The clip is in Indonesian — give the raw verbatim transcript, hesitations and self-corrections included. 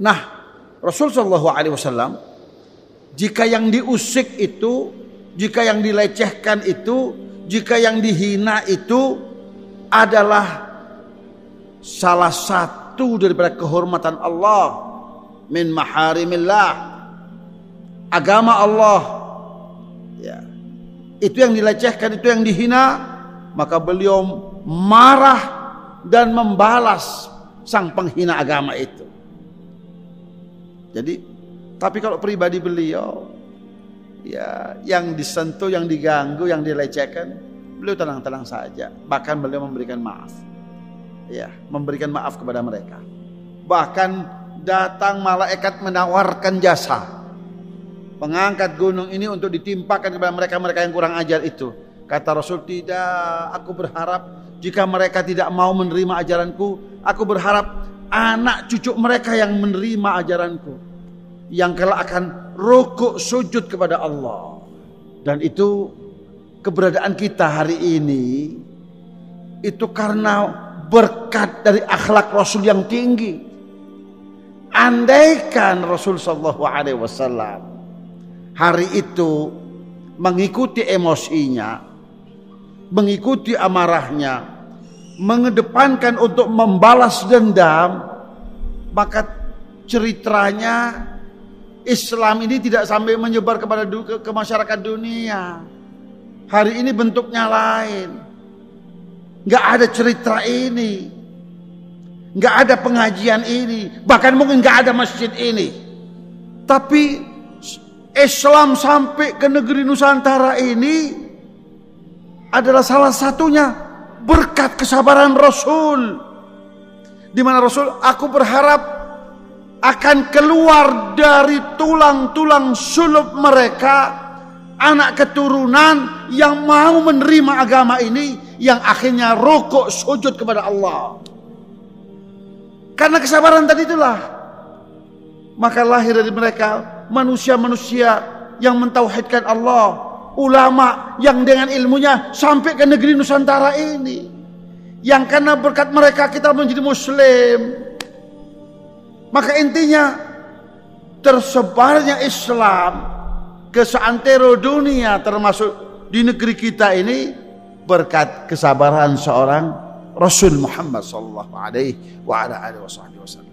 Nah, Rasul Shallallahu Alaihi Wasallam, jika yang diusik itu, jika yang dilecehkan itu, jika yang dihina itu adalah salah satu daripada kehormatan Allah, min maharimillah, agama Allah, ya, itu yang dilecehkan, itu yang dihina, maka beliau marah dan membalas sang penghina agama itu. Jadi, tapi kalau pribadi beliau, ya, yang disentuh, yang diganggu, yang dilecehkan, beliau tenang-tenang saja. Bahkan beliau memberikan maaf, ya, memberikan maaf kepada mereka. Bahkan datang malaikat menawarkan jasa, mengangkat gunung ini untuk ditimpakan kepada mereka-mereka yang kurang ajar itu. Kata Rasul, tidak, aku berharap jika mereka tidak mau menerima ajaranku, aku berharap anak cucu mereka yang menerima ajaranku, yang kelak akan rukuk sujud kepada Allah. Dan itu keberadaan kita hari ini itu karena berkat dari akhlak Rasul yang tinggi. Andaikan Rasul Sallallahu Alaihi Wasallam hari itu mengikuti emosinya, mengikuti amarahnya, mengedepankan untuk membalas dendam, maka ceritanya Islam ini tidak sampai menyebar kepada ke, ke masyarakat dunia. Hari ini bentuknya lain. Nggak ada cerita ini, nggak ada pengajian ini, bahkan mungkin nggak ada masjid ini. Tapi Islam sampai ke negeri Nusantara ini adalah salah satunya berkat kesabaran Rasul. Di mana Rasul, aku berharap akan keluar dari tulang-tulang sulub mereka anak keturunan yang mau menerima agama ini, yang akhirnya rukuk sujud kepada Allah. Karena kesabaran tadi itulah, maka lahir dari mereka manusia-manusia yang mentauhidkan Allah, ulama yang dengan ilmunya sampai ke negeri Nusantara ini, yang karena berkat mereka kita menjadi muslim. Maka intinya, tersebarnya Islam ke seantero dunia, termasuk di negeri kita ini, berkat kesabaran seorang Rasul Muhammad sallallahu alaihi wa ala alihi wasallam.